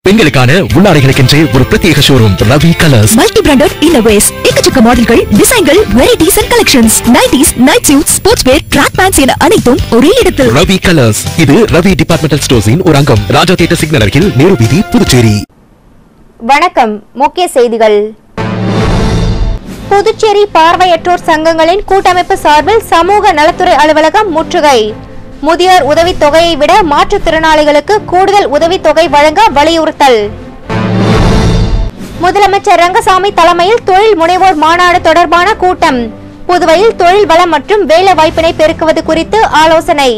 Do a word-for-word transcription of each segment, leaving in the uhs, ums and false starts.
பெண்களுக்கான உள்ளாடைகளுக்கென்றே ஒரு பிரத்யேக showroom Ravi colours. Multi branded innerwears, எக்கச்சக்க மாடல்கள், டிசைன்கள், varieties and collections, nighties, night suit, sports wear, track pants என அனைத்தும் ஒரே இடத்தில். ரவி கலர்ஸ். இது ரவி டிபார்ட்மெண்டல் ஸ்டோர்ஸின் ஒரு அங்கம். ராஜா தியேட்டர் சிக்னல் அருகில், நேரு வீதி, புதுச்சேரி. வணக்கம். முக்கிய செய்திகள். புதுச்சேரி பார்வையற்றோர் சங்கங்களின் கூட்டமைப்பு சார்பில் சமூக நலத்துறை அலுவலகம் முற்றுகை. முதியோர் உதவித் தொகையை விட மாற்றுத்திறனாளிகளுக்கு கூடுதல் உதவித் தொகை வழங்க வலியுறுத்தல். முதலமைச்சர் ரங்கசாமி தலைமையில் தொழில் முனைவோர் மாநாடு தொடர்பான கூட்டம். புதுவையில் தொழில் வளம் மற்றும் வேலை வாய்ப்பினை பெருக்குவது குறித்து ஆலோசனை.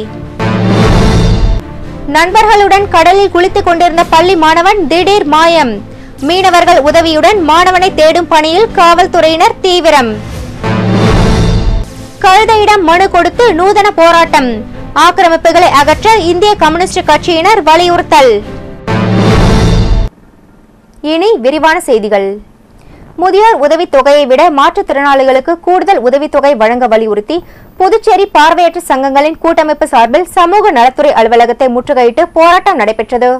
நண்பர்களுடன் கடலில் குளித்துக் கொண்டிருந்த பள்ளி மாணவன் திடீர் மாயம். மீனவர்கள் உதவியுடன் மாணவனை தேடும் பணியில் காவல்துறையினர் தீவிரம். கழுதையிடம் மனு கொடுத்து நூதன போராட்டம். ஆக்கிரமிப்புகளை அகற்ற இந்திய கம்யூனிஸ்ட் கட்சியினர் வலியுறுத்தல். இனி விரிவான செய்திகள். முதியோர் உதவித் தொகையை விட மாற்றுத்திறனாளிகளுக்கு கூடுதல் உதவித்தொகை வழங்க வலியுறுத்தி புதுச்சேரி பார்வையற்ற சங்கங்களின் கூட்டமைப்பு சார்பில் சமூக நலத்துறை அலுவலகத்தை முற்றுகையிட்டு போராட்டம் நடைபெற்றது.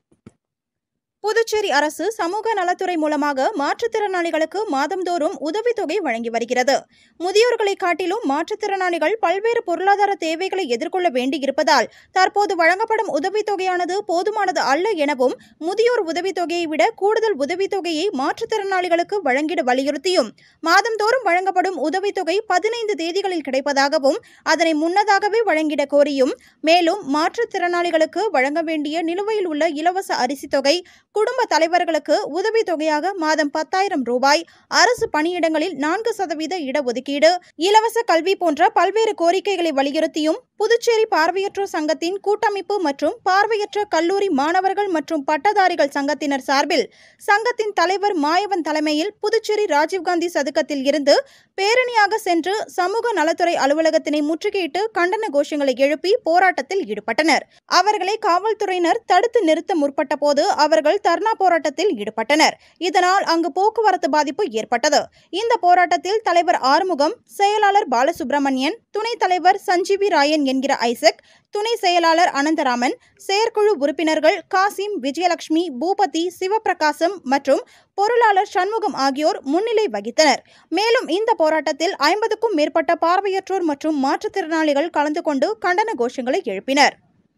புதுச்சேரி அரசு சமூக நலத்துறை மூலமாக மாற்றுத்திறனாளிகளுக்கு மாதந்தோறும் உதவித்தொகை வழங்கி வருகிறது. முதியோர்களை காட்டிலும் மாற்றுத்திறனாளிகள் பல்வேறு பொருளாதார தேவைகளை எதிர்கொள்ள வேண்டியிருப்பதால் தற்போது வழங்கப்படும் உதவித்தொகையானது போதுமானது அல்ல எனவும், முதியோர் உதவித்தொகையை விட கூடுதல் உதவித்தொகையை மாற்றுத்திறனாளிகளுக்கு வழங்கிட வலியுறுத்தியும், மாதந்தோறும் வழங்கப்படும் உதவித்தொகை பதினைந்து தேதிகளில் கிடைப்பதாகவும் அதனை முன்னதாகவே வழங்கிட கோரியும், மேலும் மாற்றுத்திறனாளிகளுக்கு வழங்க வேண்டிய நிலுவையில் உள்ள இலவச அரிசி தொகை, குடும்ப தலைவர்களுக்கு உதவி தொகையாக மாதம் பத்தாயிரம் ரூபாய், அரசு பணியிடங்களில் நான்கு சதவீத இடஒதுக்கீடு, இலவச கல்வி போன்ற பல்வேறு கோரிக்கைகளை வலியுறுத்தியும் புதுச்சேரி பார்வையற்றோர் சங்கத்தின் கூட்டமைப்பு மற்றும் பார்வையற்ற கல்லூரி மாணவர்கள் மற்றும் பட்டதாரிகள் சங்கத்தினர் சார்பில் சங்கத்தின் தலைவர் மாயவன் தலைமையில் புதுச்சேரி ராஜீவ்காந்தி சதுக்கத்தில் இருந்து பேரணியாக சென்று சமூக நலத்துறை அலுவலகத்தினை முற்றுகையிட்டு கண்டன கோஷங்களை எழுப்பி போராட்டத்தில் ஈடுபட்டனர். அவர்களை காவல்துறையினர் தடுத்து நிறுத்த முற்பட்ட போது அவர்கள் தர்ணா போராட்டத்தில் ஈடுபட்டனர். இதனால் அங்கு போக்குவரத்து பாதிப்பு ஏற்பட்டது. இந்த போராட்டத்தில் தலைவர் ஆறுமுகம், செயலாளர் பாலசுப்ரமணியன், துணைத் தலைவர் சஞ்சீவி ராயன் என்கிற ஐசக், துணை செயலாளர் அனந்தராமன், செயற்குழு உறுப்பினர்கள் காசிம், விஜயலட்சுமி, பூபதி, சிவபிரகாசம் மற்றும் பொருளாளர் சண்முகம் ஆகியோர் முன்னிலை வகித்தனர். மேலும் இந்த போராட்டத்தில் ஐம்பதுக்கும் மேற்பட்ட பார்வையற்றோர் மற்றும் மாற்றுத்திறனாளிகள் கலந்து கொண்டு கண்டன கோஷங்களை எழுப்பினர்.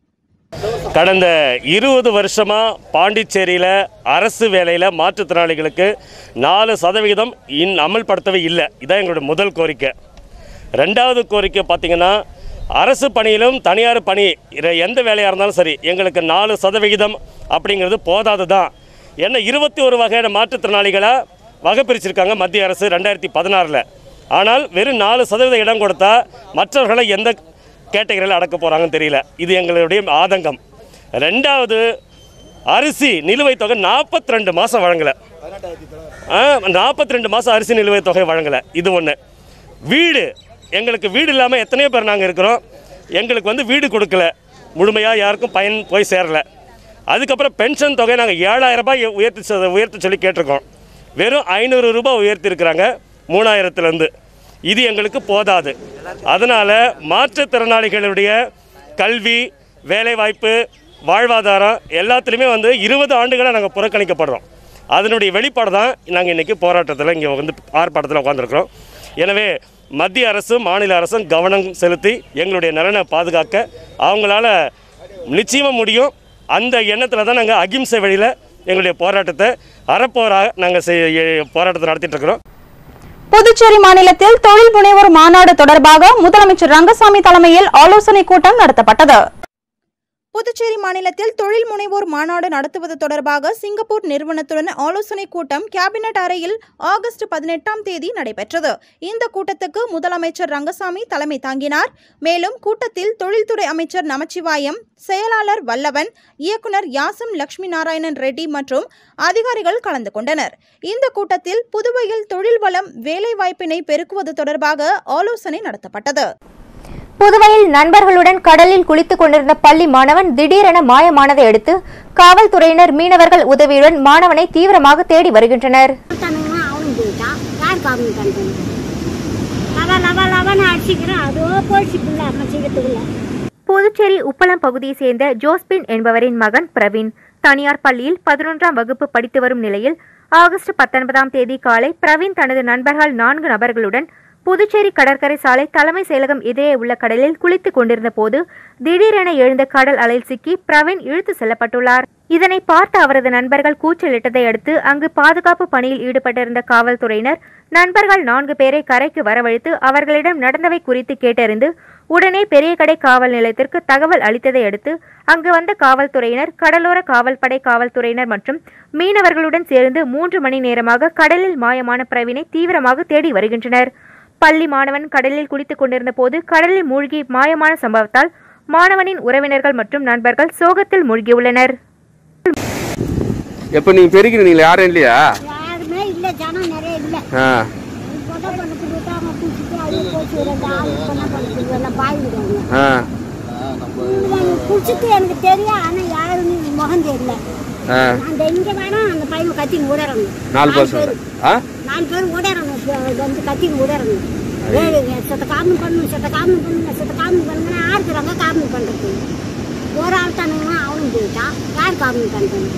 கடந்த இருபது வருஷமா பாண்டிச்சேரியில் அரசு வேலையில் மாற்றுத்திறனாளிகளுக்கு நாலு சதவீதம் இன் அமல்படுத்தவே இல்லை. இதான் எங்களோட முதல் கோரிக்கை. ரெண்டாவது கோரிக்கை பார்த்திங்கன்னா, அரசு பணியிலும் தனியார் பணி எந்த வேலையாக இருந்தாலும் சரி எங்களுக்கு நாலு சதவிகிதம் அப்படிங்கிறது போதாது தான். ஏன்னா இருபத்தி ஒரு வகையான மாற்றுத்திறனாளிகளாக வகை பிரிச்சிருக்காங்க மத்திய அரசு ரெண்டாயிரத்தி பதினாறில். ஆனால் வெறும் நாலு சதவீத இடம் கொடுத்தா மற்றவர்களை எந்த கேட்டகரியில் அடக்க போகிறாங்கன்னு தெரியல. இது எங்களுடைய ஆதங்கம். ரெண்டாவது, அரிசி நிலுவைத் தொகை நாற்பத்தி ரெண்டு மாதம் வழங்கலை. நாற்பத்தி ரெண்டு மாதம் அரிசி நிலுவைத் தொகை வழங்கலை. இது ஒன்று. வீடு, எங்களுக்கு வீடு இல்லாமல் எத்தனையோ பேர் நாங்கள் இருக்கிறோம். எங்களுக்கு வந்து வீடு கொடுக்கல, முழுமையாக யாருக்கும் பயன் போய் சேரலை. அதுக்கப்புறம் பென்ஷன் தொகை நாங்கள் ஏழாயிரம் ரூபாய் உயர்த்தி உயர்த்த சொல்லி கேட்டிருக்கோம். வெறும் ஐநூறு ரூபாய் உயர்த்திருக்கிறாங்க மூணாயிரத்துலேருந்து. இது எங்களுக்கு போதாது. அதனால் மாற்றுத்திறனாளிகளுடைய கல்வி, வேலைவாய்ப்பு, வாழ்வாதாரம் எல்லாத்துலேயுமே வந்து இருபது ஆண்டுகளாக நாங்கள் புறக்கணிக்கப்படுறோம். அதனுடைய வெளிப்பாடு தான் நாங்கள் இன்றைக்கி போராட்டத்தில் இங்கே வந்து ஆர்ப்பாட்டத்தில் உட்காந்துருக்குறோம். எனவே மத்திய அரசும் மாநில அரசும் கவனம் செலுத்தி எங்களுடைய நலனை பாதுகாக்க அவங்களால நிச்சயமாக முடியும். அந்த எண்ணத்தில் தான் நாங்கள் அகிம்சை வழியில் எங்களுடைய போராட்டத்தை அறப்போராக நாங்கள் போராட்டத்தை நடத்திட்டு இருக்கிறோம். புதுச்சேரி மாநிலத்தில் தொழில் முனைவோர் மாநாடு தொடர்பாக முதலமைச்சர் ரங்கசாமி தலைமையில் ஆலோசனை கூட்டம் நடத்தப்பட்டது. புதுச்சேரி மாநிலத்தில் தொழில் முனைவோர் மாநாடு நடத்துவது தொடர்பாக சிங்கப்பூர் நிறுவனத்துடன் ஆலோசனை கூட்டம் கேபினெட் அறையில் ஆகஸ்ட் பதினெட்டாம் தேதி நடைபெற்றது. இந்த கூட்டத்துக்கு முதலமைச்சர் ரங்கசாமி தலைமை தாங்கினார். மேலும் கூட்டத்தில் தொழில்துறை அமைச்சர் நமச்சிவாயம், செயலாளர் வல்லவன், இயக்குனர் யாசம் லட்சுமி நாராயணன் ரெட்டி மற்றும் அதிகாரிகள் கலந்து கொண்டனர். இந்த கூட்டத்தில் புதுவையில் தொழில் வளம், வேலைவாய்ப்பினை பெருக்குவது தொடர்பாக ஆலோசனை நடத்தப்பட்டது. புதுவையில் நண்பர்களுடன் கடலில் குளித்துக் கொண்டிருந்த பள்ளி மாணவன் திடீரென மாயமானதை அடுத்து காவல்துறையினர் மீனவர்கள் உதவியுடன் மாணவனை தீவிரமாக தேடி வருகின்றனர். புதுச்சேரி உப்பளம் பகுதியை சேர்ந்த ஜோஸ்பின் என்பவரின் மகன் பிரவீன் தனியார் பள்ளியில் பதினொன்றாம் வகுப்பு படித்து வரும் நிலையில் ஆகஸ்ட் பத்தொன்பதாம் தேதி காலை பிரவீன் தனது நண்பர்கள் நான்கு நபர்களுடன் புதுச்சேரி கடற்கரை சாலை தலைமை செயலகம் எதிரே உள்ள கடலில் குளித்துக் கொண்டிருந்த போது திடீரென எழுந்த கடல் அலையில் சிக்கி பிரவீன் இழுத்து செல்லப்பட்டுள்ளார். இதனை பார்த்த அவரது நண்பர்கள் கூச்சலிட்டதை அடுத்து அங்கு பாதுகாப்பு பணியில் ஈடுபட்டிருந்த காவல்துறையினர் நண்பர்கள் நான்கு பேரை கரைக்கு வரவழைத்து அவர்களிடம் நடந்தவை குறித்து கேட்டறிந்து உடனே பெரியகடை காவல் நிலையத்திற்கு தகவல் அளித்ததை அடுத்து அங்கு வந்த காவல்துறையினர், கடலோர காவல்படை காவல்துறையினர் மற்றும் மீனவர்களுடன் சேர்ந்து மூன்று மணி நேரமாக கடலில் மாயமான பிரவீனை தீவிரமாக தேடி வருகின்றனர். பள்ளி மாணவன் கடலில் குளித்துக் கொண்டிருந்த போது கடலில் மூழ்கி மாயமான சம்பவத்தால் மாணவனின் உறவினர்கள் மற்றும் நண்பர்கள் சோகத்தில் மூழ்கியுள்ளனர். எப்ப நீங்க பெருக்கிறீங்க யாரும் இல்லையா? யாருமே இல்ல, ஜனம் நிறைய இல்ல. ஆ போட்டோ பண்ண கொடுத்தாங்க, குளிச்சிட்டு அது போச்சு ரெண்டு ஆள் பண்ண பண்ணுறது எல்லாம் பாய்விடுவாங்க. ஆ குளிச்சிட்டு எனக்கு தெரியும், ஆனா யாருன்னு முகம் தெரியல. அந்த இங்க வேணும் அந்த பையன் கத்தின்னு ஓடறணும். நாலு பசங்க ஆ நாலு பேர் ஓடறணும், வந்து கத்தின்னு ஓடறணும். ஏழுங்க சத்த காரணம் பண்ணணும், சத்த காரணம் பண்ணுங்க, சத்த காரணம் பண்ணுங்கன்னா யாருக்குறாங்க காரணம் பண்றது? ஒரு ஆள் தானுங்கன்னா அவனும் போயிட்டான், யார் காரணம் பண்றது?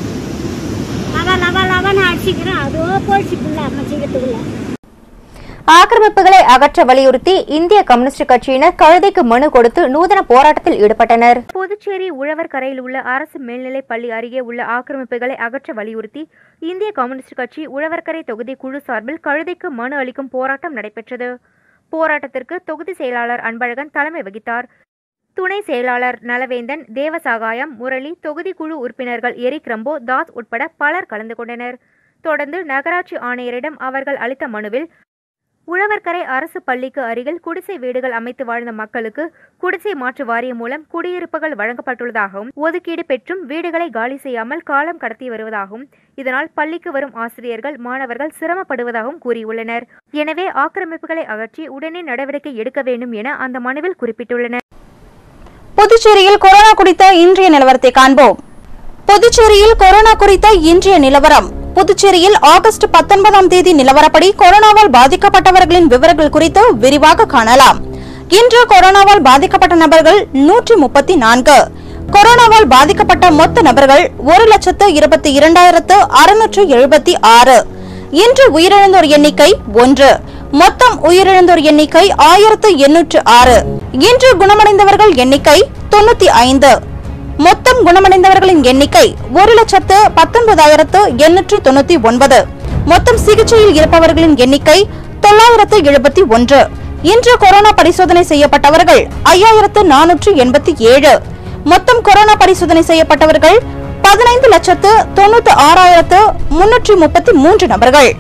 லவா லவா லவான்னு அடிச்சுக்கிறேன், அதோ போயிடுச்சுக்குள்ள அமைச்சிக்கிறதுக்குள்ள. ஆக்கிரமிப்புகளை அகற்ற வலியுறுத்தி இந்திய கம்யூனிஸ்ட் கட்சியினர் கழுதைக்கு மனு கொடுத்து நூதன போராட்டத்தில் ஈடுபட்டனர். புதுச்சேரி உழவர் கரையில் உள்ள அரசு மேல்நிலைப் பள்ளி அருகே உள்ள ஆக்கிரமிப்புகளை அகற்ற வலியுறுத்தி இந்திய கம்யூனிஸ்ட் கட்சி உழவர்கரை தொகுதி குழு சார்பில் கழுதைக்கு மனு அளிக்கும் போராட்டம் நடைபெற்றது. போராட்டத்திற்கு தொகுதி செயலாளர் அன்பழகன் தலைமை வகித்தார். துணை செயலாளர் நலவேந்தன், தேவசாகாயம், முரளி, தொகுதி குழு உறுப்பினர்கள் எரிக் ரம்போ, தாஸ் உட்பட பலர் கலந்து கொண்டனர். தொடர்ந்து நகராட்சி ஆணையரிடம் அவர்கள் அளித்த மனுவில் உழவர்கரை அரசு பள்ளிக்கு அருகில் குடிசை வீடுகள் அமைத்து வாழ்ந்த மக்களுக்கு குடிசை மாற்று வாரியம் மூலம் குடியிருப்புகள் வழங்கப்பட்டுள்ளதாகவும், ஒதுக்கீடு பெற்றும் வீடுகளை காலி செய்யாமல் காலம் கடத்தி வருவதாகவும், இதனால் பள்ளிக்கு வரும் ஆசிரியர்கள், மாணவர்கள் சிரமப்படுவதாகவும் கூறியுள்ளனர். எனவே ஆக்கிரமிப்புகளை அகற்றி உடனே நடவடிக்கை எடுக்க வேண்டும் என அந்த மனுவில் குறிப்பிட்டுள்ளனர். புதுச்சேரியில் கொரோனா குறித்த இன்றைய நிலவரத்தை காண்போம். புதுச்சேரியில் கொரோனா குறித்த இன்றைய நிலவரம். புதுச்சேரியில் ஆகஸ்ட் பத்தொன்பதாம் தேதி நிலவரப்படி கொரோனாவால் பாதிக்கப்பட்டவர்களின் விவரங்கள் குறித்து விரிவாக காணலாம். இன்று கொரோனாவால் பாதிக்கப்பட்ட நபர்கள் நூற்றி முப்பத்தி நான்கு. கொரோனாவால் பாதிக்கப்பட்ட மொத்த நபர்கள் ஒரு லட்சத்து இருபத்தி இரண்டாயிரத்து அறுநூற்று எழுபத்தி ஆறு. இன்று உயிரிழந்தோர் எண்ணிக்கை ஒன்று. மொத்தம் உயிரிழந்தோர் எண்ணிக்கை ஆயிரத்து எண்ணூற்று ஆறு. இன்று குணமடைந்தவர்கள் எண்ணிக்கை தொண்ணூத்தி ஐந்து. மொத்தம் குணமடைந்தவர்களின் எண்ணிக்கை ஒரு லட்சத்து பத்தொன்பதாயிரத்து எண்ணூற்று தொண்ணூத்தி ஒன்பது. மொத்தம் சிகிச்சையில் இருப்பவர்களின் எண்ணிக்கை தொள்ளாயிரத்து எழுபத்தி ஒன்று. இன்று கொரோனா பரிசோதனை செய்யப்பட்டவர்கள் ஐயாயிரத்து நானூற்று எண்பத்தி ஏழு. மொத்தம் கொரோனா பரிசோதனை செய்யப்பட்டவர்கள் பதினைந்து லட்சத்து தொண்ணூத்தி ஆறாயிரத்து முன்னூற்றி முப்பத்தி மூன்று நபர்கள்.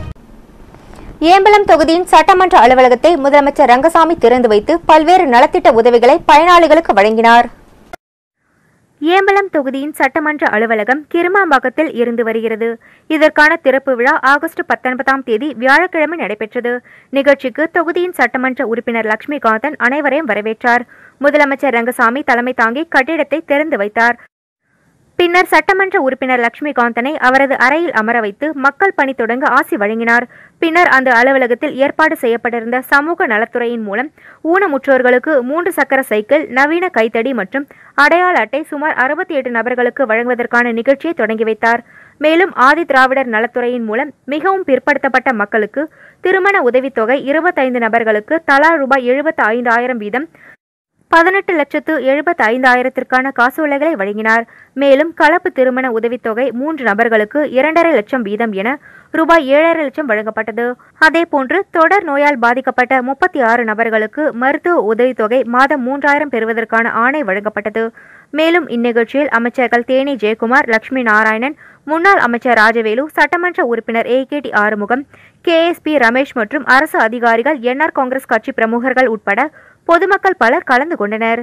ஏம்பலம் தொகுதியின் சட்டமன்ற அலுவலகத்தை முதலமைச்சர் ரங்கசாமி திறந்து வைத்து பல்வேறு நலத்திட்ட உதவிகளை பயனாளிகளுக்கு வழங்கினார். ஏம்பலம் தொகுதியின் சட்டமன்ற அலுவலகம் கிருமாம்பாக்கத்தில் இருந்து வருகிறது. இதற்கான திறப்பு விழா ஆகஸ்ட் பத்தொன்பதாம் தேதி வியாழக்கிழமை நடைபெற்றது. நிகழ்ச்சிக்கு தொகுதியின் சட்டமன்ற உறுப்பினர் லட்சுமிகாந்தன் அனைவரையும் வரவேற்றார். முதலமைச்சர் ரங்கசாமி தலைமை தாங்கி கட்டிடத்தை திறந்து வைத்தார். பின்னர் சட்டமன்ற உறுப்பினர் லட்சுமிகாந்தனை அவரது அறையில் அமர வைத்து மக்கள் பணி தொடங்க ஆசி வழங்கினார். பின்னர் அந்த அலுவலகத்தில் ஏற்பாடு செய்யப்பட்டிருந்த சமூக நலத்துறையின் மூலம் ஊனமுற்றோர்களுக்கு மூன்று சக்கர சைக்கிள், நவீன கைத்தடி மற்றும் அடையாள அட்டை சுமார் அறுபத்தி எட்டு நபர்களுக்கு வழங்குவதற்கான நிகழ்ச்சியை தொடங்கி வைத்தார். மேலும் ஆதி திராவிடர் நலத்துறையின் மூலம் மிகவும் பிற்படுத்தப்பட்ட மக்களுக்கு திருமண உதவித்தொகை இருபத்தைந்து நபர்களுக்கு தலா ரூபாய் எழுபத்தி ஐந்து ஆயிரம் வீதம் பதினெட்டு லட்சத்து எழுபத்தி ஐந்தாயிரத்திற்கான காசோலைகளை வழங்கினார். மேலும் கலப்பு திருமண உதவித்தொகை மூன்று நபர்களுக்கு இரண்டரை லட்சம் வீதம் என ரூபாய் ஏழரை லட்சம் வழங்கப்பட்டது. அதேபோன்று தொடர் நோயால் பாதிக்கப்பட்ட முப்பத்தி ஆறு நபர்களுக்கு மருத்துவ உதவித்தொகை மாதம் மூன்றாயிரம் பெறுவதற்கான ஆணை வழங்கப்பட்டது. மேலும் இந்நிகழ்ச்சியில் அமைச்சர்கள் தேனி ஜெயக்குமார், லட்சுமி நாராயணன், முன்னாள் அமைச்சர் ராஜவேலு, சட்டமன்ற உறுப்பினர் A K T Arumugam, K S P Ramesh மற்றும் அரசு அதிகாரிகள், என்ஆர் காங்கிரஸ் கட்சி பிரமுகர்கள் உட்பட பொதுமக்கள் பலர் கலந்து கொண்டனர்.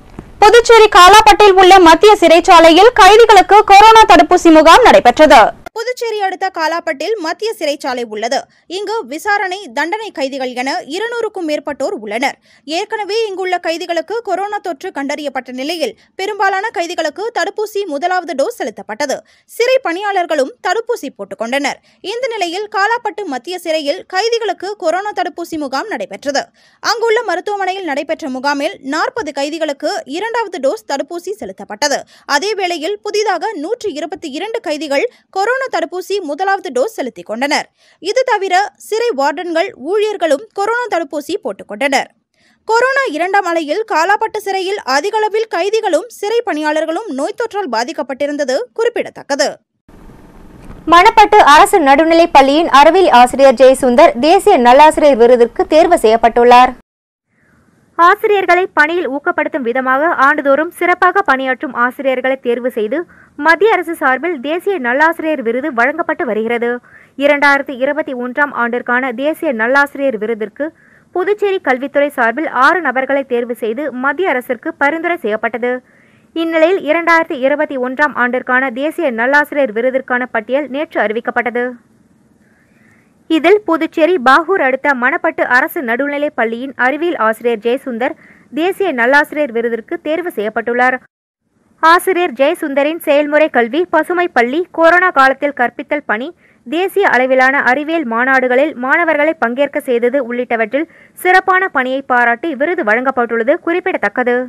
புதுச்சேரி காலாப்பட்டில் உள்ள மத்திய சிறைச்சாலையில் கைதிகளுக்கு கொரோனா தடுப்பூசி முகாம் நடைபெற்றது. புதுச்சேரி அடுத்த காலாப்பட்டில் மத்திய சிறைச்சாலை உள்ளது. இங்கு விசாரணை, தண்டனை கைதிகள் என இருநூறுக்கும் மேற்பட்டோர் உள்ளனர். ஏற்கனவே இங்குள்ள கைதிகளுக்கு கொரோனா தொற்று கண்டறியப்பட்ட நிலையில் பெரும்பாலான கைதிகளுக்கு தடுப்பூசி முதலாவது டோஸ் செலுத்தப்பட்டது. சிறை பணியாளர்களும் தடுப்பூசி போட்டுக் கொண்டனர். இந்த நிலையில் காலாப்பட்டு மத்திய சிறையில் கைதிகளுக்கு கொரோனா தடுப்பூசி முகாம் நடைபெற்றது. அங்குள்ள மருத்துவமனையில் நடைபெற்ற முகாமில் நாற்பது கைதிகளுக்கு இரண்டாவது டோஸ் தடுப்பூசி செலுத்தப்பட்டது. அதேவேளையில் புதிதாக நூற்றி இருபத்தி இரண்டு கைதிகள் கொரோனா தடுப்பூசி முதலாவது டோஸ் செலுத்திக் கொண்டனர். இது தவிர சிறை வார்டன்கள், ஊழியர்களும் கொரோனா தடுப்பூசி போட்டுக் கொண்டனர். கொரோனா இரண்டாம் அலையில் காலாப்பட்டு சிறையில் அதிகளவில் கைதிகளும் சிறை பணியாளர்களும் நோய் தொற்றால் பாதிக்கப்பட்டிருந்தது குறிப்பிடத்தக்கது. மணப்பட்டு அரசு நடுநிலைப் பள்ளியின் அறிவியல் ஆசிரியர் ஜெயசுந்தர் தேசிய நல்லாசிரியர் விருதுக்கு தேர்வு செய்யப்பட்டுள்ளார். ஆசிரியர்களை பணியில் ஊக்கப்படுத்தும் விதமாக ஆண்டுதோறும் சிறப்பாக பணியாற்றும் ஆசிரியர்களை தேர்வு செய்து மத்திய அரசு சார்பில் தேசிய நல்லாசிரியர் விருது வழங்கப்பட்டு வருகிறது. இரண்டாயிரத்தி இருபத்தி ஒன்றாம் ஆண்டிற்கான தேசிய நல்லாசிரியர் விருதிற்கு புதுச்சேரி கல்வித்துறை சார்பில் ஆறு நபர்களை தேர்வு செய்து மத்திய அரசிற்கு பரிந்துரை செய்யப்பட்டது. இந்நிலையில் இரண்டாயிரத்தி இருபத்தி ஒன்றாம் ஆண்டிற்கான தேசிய நல்லாசிரியர் விருதிற்கான பட்டியல் நேற்று அறிவிக்கப்பட்டது. இதில் புதுச்சேரி பாகூர் அடுத்த மணப்பட்டு அரசு நடுநிலைப் பள்ளியின் அறிவியல் ஆசிரியர் ஜெயசுந்தர் தேசிய நல்லாசிரியர் விருதிற்கு தேர்வு செய்யப்பட்டுள்ளார். ஆசிரியர் ஜெயசுந்தரின் செயல்முறை கல்வி, பசுமை பள்ளி, கொரோனா காலத்தில் கற்பித்தல் பணி, தேசிய அளவிலான அறிவியல் மாநாடுகளில் மாணவர்களை பங்கேற்க செய்தது உள்ளிட்டவற்றில் சிறப்பான பணியை பாராட்டி விருது வழங்கப்பட்டுள்ளது குறிப்பிடத்தக்கது.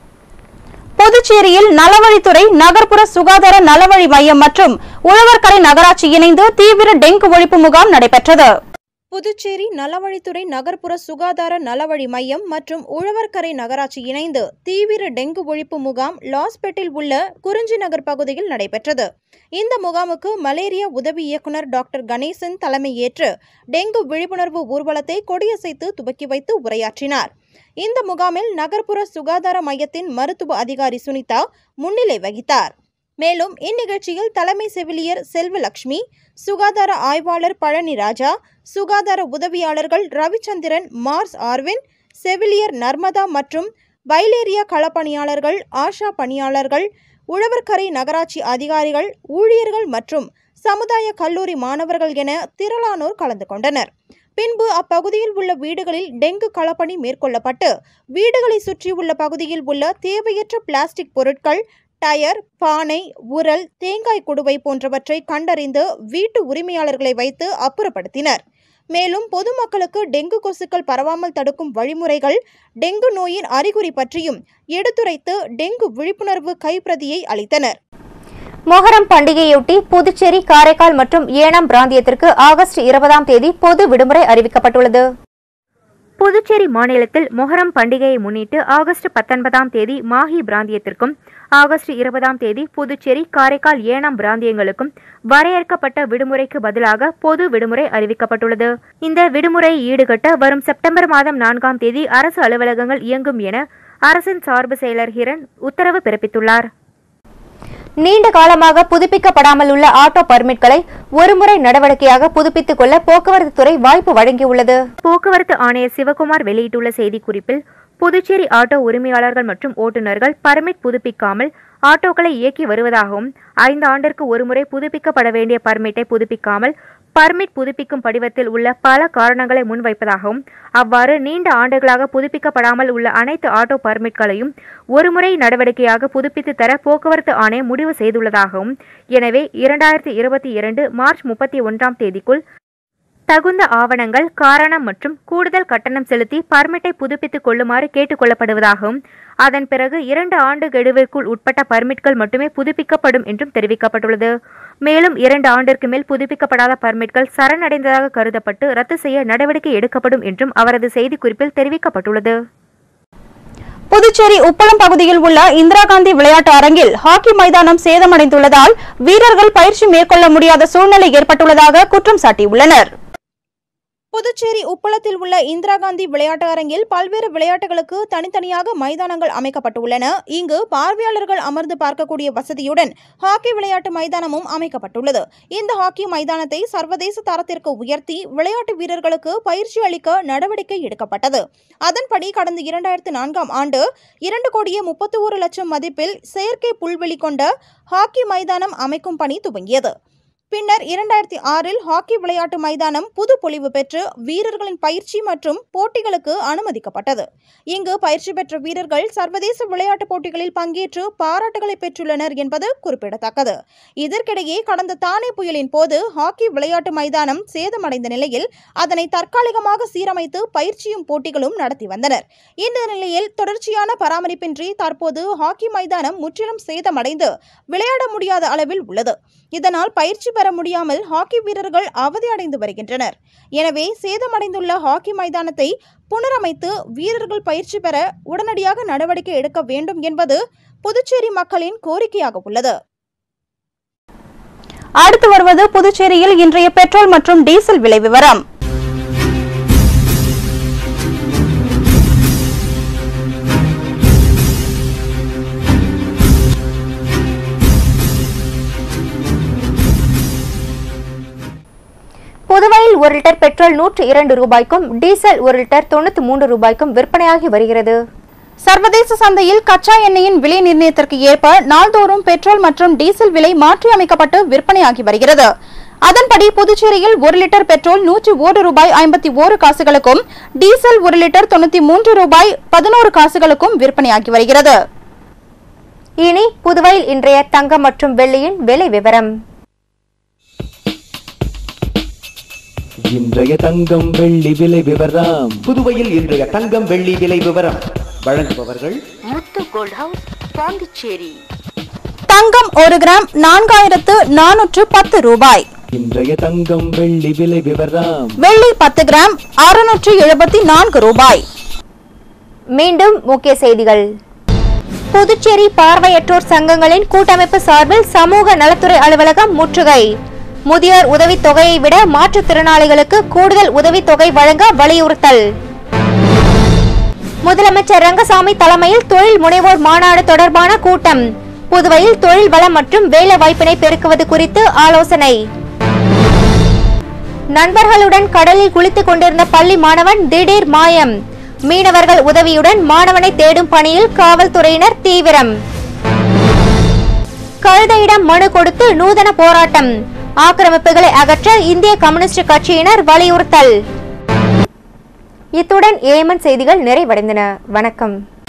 புதுச்சேரியில் நலவழித்துறை, நகர்ப்புற சுகாதார நலவழி மையம் மற்றும் உழவர்கரை நகராட்சி இணைந்து தீவிர டெங்கு ஒழிப்பு முகாம் நடைபெற்றது. புதுச்சேரி நலவழித்துறை, நகர்ப்புற சுகாதார நலவழி மையம் மற்றும் உழவர்கரை நகராட்சி இணைந்து தீவிர டெங்கு ஒழிப்பு முகாம் லாஸ்பேட்டில் உள்ள குறிஞ்சி நகர் பகுதியில் நடைபெற்றது. இந்த முகாமுக்கு மலேரியா உதவி இயக்குநர் டாக்டர் கணேசன் தலைமையேற்று டெங்கு விழிப்புணர்வு ஊர்வலத்தை கொடியசைத்து துவக்கி வைத்து உரையாற்றினார். இந்த முகாமில் நகர்ப்புற சுகாதார மையத்தின் மருத்துவ அதிகாரி சுனிதா முன்னிலை வகித்தார். மேலும் இந்நிகழ்ச்சியில் தலைமை செவிலியர் செல்வலட்சுமி, சுகாதார ஆய்வாளர் பழனி ராஜா, சுகாதார உதவியாளர்கள் ரவிச்சந்திரன், மார்ஸ் ஆர்வின், செவிலியர் நர்மதா மற்றும் வைலேரியா களப்பணியாளர்கள், ஆஷா பணியாளர்கள், உழவர்கரை நகராட்சி அதிகாரிகள், ஊழியர்கள் மற்றும் சமுதாய கல்லூரி மாணவர்கள் என திரளானோர் கலந்து கொண்டனர். பின்பு அப்பகுதியில் உள்ள வீடுகளில் டெங்கு களப்பணி மேற்கொள்ளப்பட்டு வீடுகளை சுற்றியுள்ள பகுதியில் உள்ள தேவையற்ற பிளாஸ்டிக் பொருட்கள், டயர், பானை, உரல், தேங்காய் குடுவை போன்றவற்றை கண்டறிந்து வீட்டு உரிமையாளர்களை வைத்து அப்புறப்படுத்தினர். மேலும் பொதுமக்களுக்கு டெங்கு கொசுக்கள் பரவாமல் தடுக்கும் வழிமுறைகள், டெங்கு நோயின் அறிகுறி பற்றியும் எடுத்துரைத்து டெங்கு விழிப்புணர்வு கைப்பிரதியை அளித்தனர். மொஹரம் பண்டிகையொட்டி புதுச்சேரி, காரைக்கால் மற்றும் ஏனாம் பிராந்தியத்திற்கு ஆகஸ்ட் இருபதாம் தேதி பொது விடுமுறை அறிவிக்கப்பட்டுள்ளது. புதுச்சேரி மாநிலத்தில் மொஹரம் பண்டிகையை முன்னிட்டு ஆகஸ்ட் பத்தொன்பதாம் தேதி மாஹி பிராந்தியத்திற்கும் ஆகஸ்ட் இருபதாம் தேதி புதுச்சேரி, காரைக்கால், ஏனாம் பிராந்தியங்களுக்கும் வரையறுக்கப்பட்ட விடுமுறைக்கு பதிலாக பொது விடுமுறை அறிவிக்கப்பட்டுள்ளது. இந்த விடுமுறையை ஈடுகட்ட வரும் செப்டம்பர் மாதம் நான்காம் தேதி அரசு அலுவலகங்கள் இயங்கும் என அரசின் சார்பு செயலர் ஹிரண் உத்தரவு பிறப்பித்துள்ளார். நீண்ட காலமாக புதுப்பிக்கப்படாமல் உள்ள ஆட்டோ பர்மிட்களை ஒருமுறை நடவடிக்கையாக புதுப்பித்துக் கொள்ள போக்குவரத்து துறை வாய்ப்பு வழங்கியுள்ளது. போக்குவரத்து ஆணையர் சிவகுமார் வெளியிட்டுள்ள செய்திக்குறிப்பில், புதுச்சேரி ஆட்டோ உரிமையாளர்கள் மற்றும் ஓட்டுநர்கள் பர்மிட் புதுப்பிக்காமல் ஆட்டோக்களை இயக்கி வருவதாகவும், ஐந்து ஆண்டிற்கு ஒருமுறை புதுப்பிக்கப்பட வேண்டிய பர்மிட்டை புதுப்பிக்காமல் பர்மிட் புதுப்பிக்கும் படிவத்தில் உள்ள பல காரணங்களை முன்வைப்பதாகவும், அவ்வாறு நீண்ட ஆண்டுகளாக புதுப்பிக்கப்படாமல் உள்ள அனைத்து ஆட்டோ பர்மிட்களையும் ஒருமுறை நடவடிக்கையாக புதுப்பித்து தர போக்குவரத்து ஆணையம் முடிவு செய்துள்ளதாகவும், எனவே இரண்டாயிரத்தி இருபத்தி இரண்டு மார்ச் முப்பத்தி ஒன்றாம் தேதிக்குள் தகுந்த ஆவணங்கள், காரணம் மற்றும் கூடுதல் கட்டணம் செலுத்தி பர்மிட்டை புதுப்பித்துக் கொள்ளுமாறு கேட்டுக் கொள்ளப்படுவதாகவும், அதன் பிறகு இரண்டு ஆண்டு கெடுவிற்குள் உட்பட்ட பர்மிட்கள் மட்டுமே புதுப்பிக்கப்படும் என்றும் தெரிவிக்கப்பட்டுள்ளது. மேலும் இரண்டு ஆண்டிற்கு மேல் புதுப்பிக்கப்படாத பர்மிட்கள் சரணடைந்ததாக கருதப்பட்டு ரத்து செய்ய நடவடிக்கை எடுக்கப்படும் என்றும் அவரது செய்திக்குறிப்பில் தெரிவிக்கப்பட்டுள்ளது. புதுச்சேரி உப்பளம் பகுதியில் உள்ள இந்திரா காந்தி விளையாட்டு அரங்கில் ஹாக்கி மைதானம் சேதமடைந்துள்ளதால் வீரர்கள் பயிற்சி மேற்கொள்ள முடியாத சூழ்நிலை ஏற்பட்டுள்ளதாக குற்றம் சாட்டியுள்ளனர். புதுச்சேரி உப்பளத்தில் உள்ள இந்திரா காந்தி விளையாட்டு அரங்கில் பல்வேறு விளையாட்டுகளுக்கு தனித்தனியாக மைதானங்கள் அமைக்கப்பட்டுள்ளன. இங்கு பார்வையாளர்கள் அமர்ந்து பார்க்கக்கூடிய வசதியுடன் ஹாக்கி விளையாட்டு மைதானமும் அமைக்கப்பட்டுள்ளது. இந்த ஹாக்கி மைதானத்தை சர்வதேச தரத்திற்கு உயர்த்தி விளையாட்டு வீரர்களுக்கு பயிற்சி அளிக்க நடவடிக்கை எடுக்கப்பட்டது. அதன்படி கடந்த இரண்டாயிரத்து நான்காம் ஆண்டு இரண்டு கோடியே முப்பத்தி ஒரு லட்சம் மதிப்பில் செயற்கை புல்வெளி கொண்ட ஹாக்கி மைதானம் அமைக்கும் பணி துவங்கியது. பின்னர் இரண்டாயிரத்தி ஆறில் ஹாக்கி விளையாட்டு மைதானம் புது பொலிவு பெற்று வீரர்களின் பயிற்சி மற்றும் போட்டிகளுக்கு அனுமதிக்கப்பட்டது. இங்கு பயிற்சி பெற்ற வீரர்கள் சர்வதேச விளையாட்டுப் போட்டிகளில் பங்கேற்று பாராட்டுகளை பெற்றுள்ளனர் என்பது குறிப்பிடத்தக்கது. இதற்கிடையே கடந்த தானே புயலின் போது ஹாக்கி விளையாட்டு மைதானம் சேதமடைந்த நிலையில் அதனை தற்காலிகமாக சீரமைத்து பயிற்சியும் போட்டிகளும் நடத்தி வந்தனர். இந்த நிலையில் தொடர்ச்சியான பராமரிப்பின்றி தற்போது ஹாக்கி மைதானம் முற்றிலும் சேதமடைந்து விளையாட முடியாத அளவில் உள்ளது. இதனால் பயிற்சி பெற முடியாமல் ஹாக்கி வீரர்கள் அவதியடைந்து வருகின்றனர். எனவே சேதமடைந்துள்ள ஹாக்கி மைதானத்தை புனரமைத்து வீரர்கள் பயிற்சி பெற உடனடியாக நடவடிக்கை எடுக்க வேண்டும் என்பது புதுச்சேரி மக்களின் கோரிக்கையாக உள்ளது. அடுத்து வருவது புதுச்சேரியில் இன்றைய பெட்ரோல் மற்றும் டீசல் விலை விவரம். புதுவையில் ஒரு லிட்டர் பெட்ரோல் நூற்று இரண்டு ரூபாய்க்கும் டீசல் ஒரு லிட்டர் தொண்ணூத்தி மூன்று ரூபாய்க்கும் விற்பனையாகி வருகிறது. சர்வதேச சந்தையில் கச்சா எண்ணெயின் விலை நிர்ணயத்திற்கு ஏற்ப நாள்தோறும் பெட்ரோல் மற்றும் டீசல் விலை மாற்றியமைக்கப்பட்டு விற்பனையாகி வருகிறது. அதன்படி புதுச்சேரியில் ஒரு லிட்டர் பெட்ரோல் நூற்றி ஒரு ரூபாய் ஐம்பத்தி ஓரு காசுகளுக்கும் டீசல் ஒரு லிட்டர் தொண்ணூத்தி மூன்று ரூபாய் பதினோரு காசுகளுக்கும் விற்பனையாகி வருகிறது. இனி புதுவையில் இன்றைய தங்கம் மற்றும் வெள்ளியின் விலை விவரம். இன்றைய தங்கம் வெள்ளி விலை விவரம். புதுவையில் இன்றைய தங்கம் வெள்ளி விலை விவரம் வழங்குபவர்கள் முத்து கோல்ட் ஹவுஸ், பாண்டிச்சேரி. தங்கம் ஒரு கிராம் நான்காயிரத்து நானூற்று பத்து ரூபாய். இன்றைய தங்கம் வெள்ளி விலை விவரம். வெள்ளி பத்து கிராம் அறுநூற்று எழுபத்தி நான்கு ரூபாய். மீண்டும் முக்கிய செய்திகள். புதுச்சேரி பார்வையற்றோர் சங்கங்களின் கூட்டமைப்பு சார்பில் சமூக நலத்துறை அலுவலகம் முற்றுகை. முதியோர் உதவித் தொகையை விட மாற்றுத்திறனாளிகளுக்கு கூடுதல் உதவித் தொகை வழங்க வலியுறுத்தல். முதலமைச்சர் ரங்கசாமி தலைமையில் தொழில் முனைவோர் மாநாடு தொடர்பான கூட்டம். புதுவையில் தொழில் வளம் மற்றும் வேலை வாய்ப்பினை பெருக்குவது குறித்து ஆலோசனை. நண்பர்களுடன் கடலில் குளித்துக் கொண்டிருந்த பள்ளி மாணவன் திடீர் மாயம். மீனவர்கள் உதவியுடன் மாணவனை தேடும் பணியில் காவல்துறையினர் தீவிரம். கழுதையிடம் மனு கொடுத்து நூதன போராட்டம். ஆக்கிரமிப்புகளை அகற்ற இந்திய கம்யூனிஸ்ட் கட்சியினர் வலியுறுத்தல். இத்துடன் ஏஎம்என் செய்திகள் நிறைவடைந்தன. வணக்கம்.